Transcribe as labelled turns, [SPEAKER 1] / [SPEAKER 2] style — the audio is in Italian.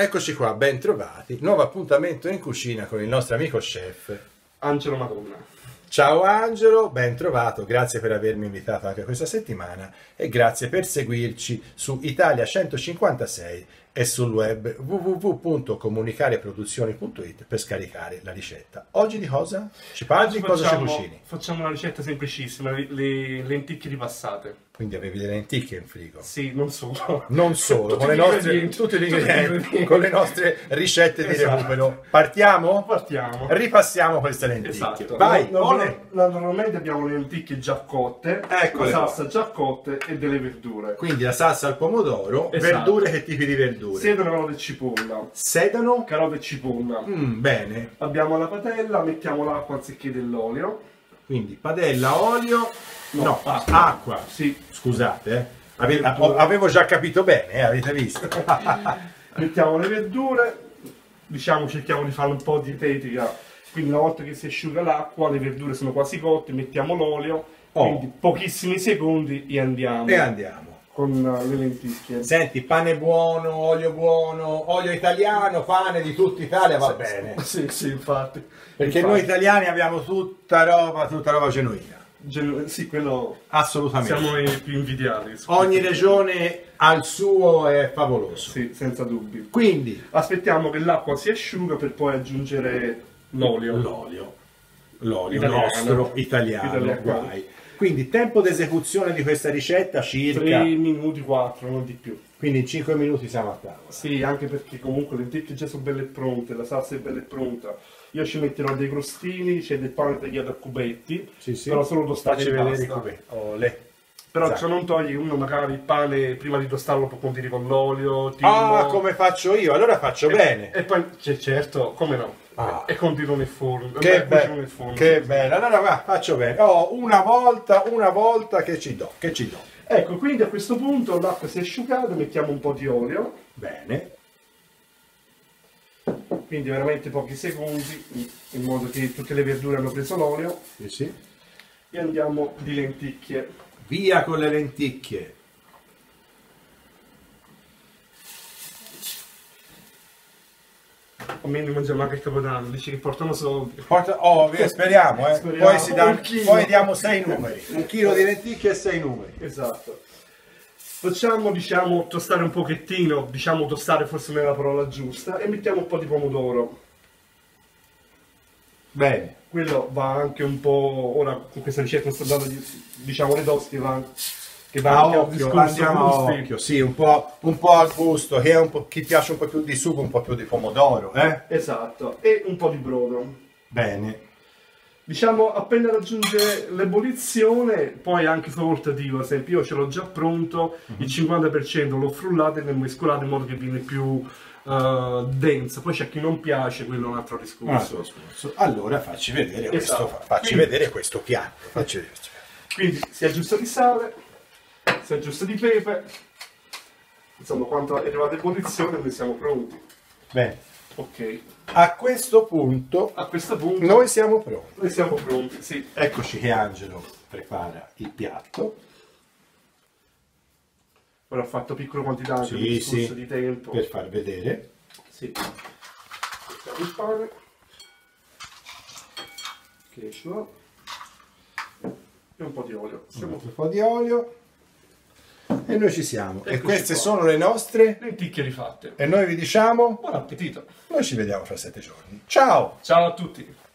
[SPEAKER 1] Eccoci qua, ben trovati. Nuovo appuntamento in cucina con il nostro amico chef
[SPEAKER 2] Angelo Madonna.
[SPEAKER 1] Ciao Angelo, ben trovato, grazie per avermi invitato anche questa settimana e grazie per seguirci su Italia 156 e sul web www.comunicareproduzioni.it per scaricare la ricetta. Oggi di cosa? Ci parli? Cosa ci cucini?
[SPEAKER 2] Facciamo una ricetta semplicissima, le lenticchie ripassate.
[SPEAKER 1] Quindi avevi le lenticchie in frigo?
[SPEAKER 2] Sì, non solo.
[SPEAKER 1] Non solo, con le nostre, tutti gli ingredienti, con le nostre ricette di recupero. Partiamo?
[SPEAKER 2] Partiamo.
[SPEAKER 1] Ripassiamo queste lenticchie.
[SPEAKER 2] Esatto.
[SPEAKER 1] Vai,
[SPEAKER 2] normalmente abbiamo le lenticchie già cotte,
[SPEAKER 1] Eccole
[SPEAKER 2] la salsa già cotte e delle verdure.
[SPEAKER 1] Quindi la salsa al pomodoro,
[SPEAKER 2] Esatto.
[SPEAKER 1] verdure, che tipi di verdure?
[SPEAKER 2] Sedano, carote e cipolla.
[SPEAKER 1] Sedano?
[SPEAKER 2] Carote e cipolla.
[SPEAKER 1] Bene.
[SPEAKER 2] Abbiamo la padella, mettiamo l'acqua anziché dell'olio.
[SPEAKER 1] Quindi padella, olio, no, acqua.
[SPEAKER 2] Sì.
[SPEAKER 1] Scusate, avevo già capito bene, avete visto?
[SPEAKER 2] Mettiamo le verdure, diciamo cerchiamo di fare un po' dietetica, quindi una volta che si asciuga l'acqua, le verdure sono quasi cotte, mettiamo l'olio, quindi pochissimi secondi e andiamo.
[SPEAKER 1] E andiamo.
[SPEAKER 2] Con le lenticchie.
[SPEAKER 1] Senti, pane buono, olio italiano, pane di tutta Italia va bene.
[SPEAKER 2] Sì, sì, infatti.
[SPEAKER 1] Perché noi italiani abbiamo tutta roba genuina.
[SPEAKER 2] Sì, quello
[SPEAKER 1] assolutamente.
[SPEAKER 2] Siamo i più invidiati.
[SPEAKER 1] Ogni regione ha il suo, è favoloso.
[SPEAKER 2] Sì, senza dubbi.
[SPEAKER 1] Quindi
[SPEAKER 2] aspettiamo che l'acqua si asciuga per poi aggiungere l'olio.
[SPEAKER 1] L'olio nostro italiano. Guai. Quindi tempo di esecuzione di questa ricetta circa
[SPEAKER 2] 3 minuti, 4, non di più.
[SPEAKER 1] Quindi in 5 minuti siamo a tavola.
[SPEAKER 2] Sì, anche perché comunque le lenticchie già sono belle pronte, la salsa è bella pronta. Io ci metterò dei crostini, c'è del pane tagliato a cubetti,
[SPEAKER 1] sì.
[SPEAKER 2] Però solo tostati e
[SPEAKER 1] vedere i
[SPEAKER 2] basta.
[SPEAKER 1] cubetti.
[SPEAKER 2] Però
[SPEAKER 1] esatto.
[SPEAKER 2] Ciò non toglie che uno magari il pane prima di tostarlo può condire con l'olio.
[SPEAKER 1] Come faccio io? Allora faccio bene.
[SPEAKER 2] E poi, certo, come no? E condito nel forno.
[SPEAKER 1] Che bello. Allora va, faccio bene. Una volta che ci do.
[SPEAKER 2] Ecco, quindi a questo punto l'acqua si è asciugata, mettiamo un po' di olio.
[SPEAKER 1] Bene.
[SPEAKER 2] Quindi veramente pochi secondi, in modo che tutte le verdure hanno preso l'olio.
[SPEAKER 1] Sì.
[SPEAKER 2] E andiamo di lenticchie.
[SPEAKER 1] Via con le lenticchie.
[SPEAKER 2] A me ne mangiamo anche il capodanno, dici che portano soldi.
[SPEAKER 1] Speriamo, eh.
[SPEAKER 2] Speriamo.
[SPEAKER 1] Poi diamo 6 numeri. 1 chilo di lenticchie e 6 numeri.
[SPEAKER 2] Esatto. Facciamo, diciamo, tostare un pochettino, tostare forse non è la parola giusta, e mettiamo un po' di pomodoro.
[SPEAKER 1] Bene.
[SPEAKER 2] Quello va anche un po', ora con questa ricetta sto dando, diciamo, le dosi che va anche al discorso
[SPEAKER 1] andiamo a occhio, sì, un po' al gusto, chi piace un po' più di sugo, un po' più di pomodoro,
[SPEAKER 2] Esatto, e un po' di brodo.
[SPEAKER 1] Bene.
[SPEAKER 2] Diciamo, appena raggiunge l'ebollizione, poi anche facoltativo, ad esempio io ce l'ho già pronto, il 50% l'ho frullato e l'ho mescolato in modo che viene più densa. Poi c'è chi non piace, quello è un altro discorso.
[SPEAKER 1] Allora facci vedere questo piatto.
[SPEAKER 2] Quindi si aggiusta di sale, si aggiusta di pepe, insomma quando è arrivata l'ebollizione noi siamo pronti.
[SPEAKER 1] Bene.
[SPEAKER 2] Ok.
[SPEAKER 1] A questo punto noi siamo pronti.
[SPEAKER 2] Noi siamo pronti, sì.
[SPEAKER 1] Eccoci che Angelo prepara il piatto.
[SPEAKER 2] Ora ho fatto piccole quantità anche per discorso di tempo.
[SPEAKER 1] Per far vedere.
[SPEAKER 2] Sì. Mettiamo il pane. Che esce là. E un po' di olio.
[SPEAKER 1] Un po' di olio. E noi ci siamo. E queste sono le nostre
[SPEAKER 2] lenticchie rifatte.
[SPEAKER 1] E noi vi diciamo
[SPEAKER 2] buon appetito.
[SPEAKER 1] Noi ci vediamo fra 7 giorni. Ciao!
[SPEAKER 2] Ciao a tutti!